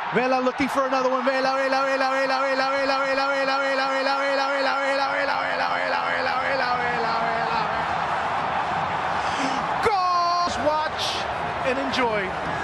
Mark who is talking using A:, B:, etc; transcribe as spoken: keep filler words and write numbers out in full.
A: Vela looking for another one. Vela, Vela, Vela, Vela, Vela, Vela, Vela, Vela, Vela, Vela, Vela, Vela, Vela, Vela, Vela, Vela, Vela, Vela, Vela, Vela. Goals! Watch and enjoy.